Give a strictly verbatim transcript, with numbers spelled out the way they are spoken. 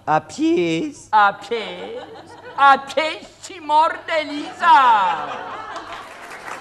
A pies. A pies, a pies ci morde Lisa.